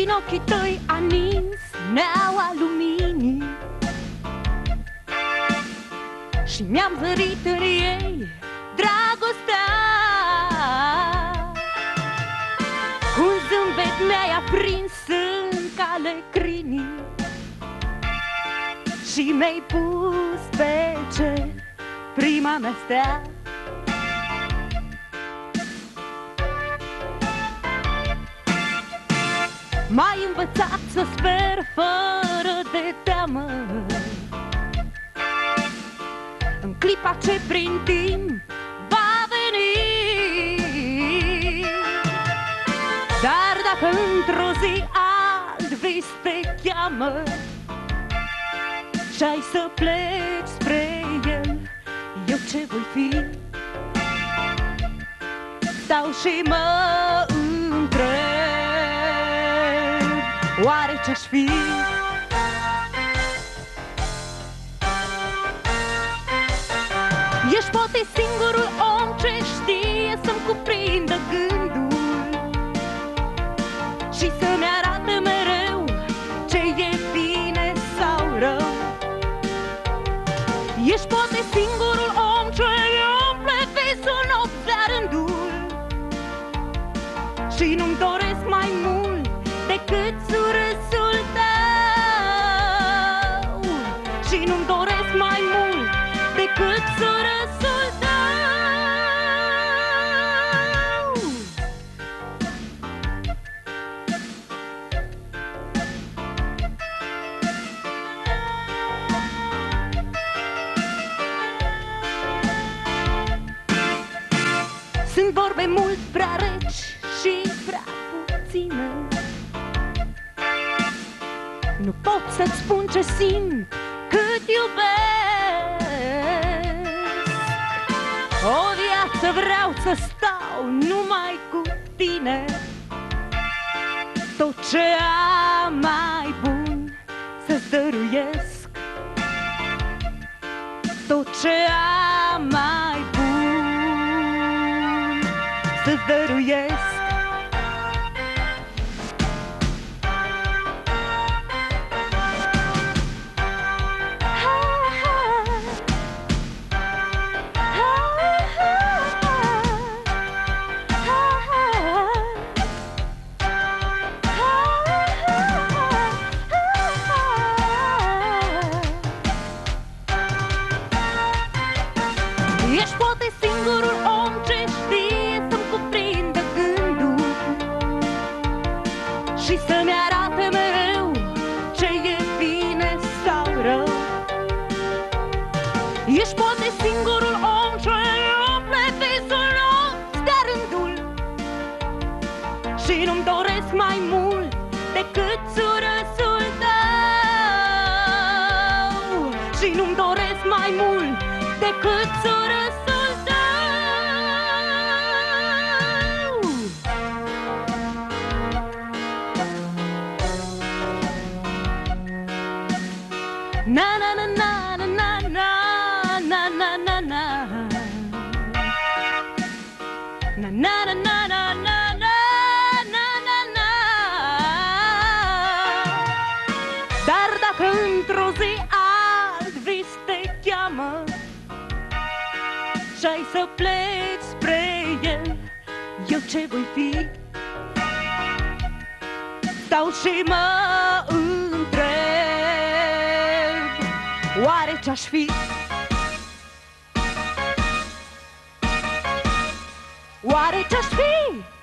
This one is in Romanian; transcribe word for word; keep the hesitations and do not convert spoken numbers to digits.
Și-n ochii tăi anins neaua luminii și mi-am zărit în ei dragostea. Cu un zâmbet mi-ai aprins în cale crinii și mi-ai pus pe cer prima mea stea. M-ai învățat să sper fără de teamă în clipa ce prin timp va veni. Dar dacă într-o zi alt vis te cheamă și-ai să pleci spre el, eu ce voi fi? Stau și mă întreb, oare ce-aș fi? Ești poate singurul om ce știe să-mi cuprindă gândul și să-mi arate mereu ce e bine sau rău. Ești poate singurul om ce-i umple visul nopți la rândul și nu-mi doresc mai mult decât surâsul tău, și nu-mi doresc mai mult decât surâsul tău. Sunt vorbe mult prea reci și prea puține, nu pot să-ți spun ce simt cât iubesc. O viață vreau să stau numai cu tine, tot ce am mai bun să-ți dăruiesc, tot ce am mai bun să-ți dăruiesc. Ești poate singurul om ce știe să-mi cuprindă gândul și să-mi arate mereu ce e bine sau rău. Ești poate singurul om ce-i umple visul nopți de rândul și nu-mi doresc mai mult decât surâsul tău, și nu-mi doresc mai mult decât surâsul tău. Na na na na na na na na na na na na na na na na na na na na. Dar dacă într-o zi alt vis te cheamă și-ai să pleci spre el, eu ce voi fi? Stau și mă întreb, oare ce-aș fi? Oare ce-aș fi?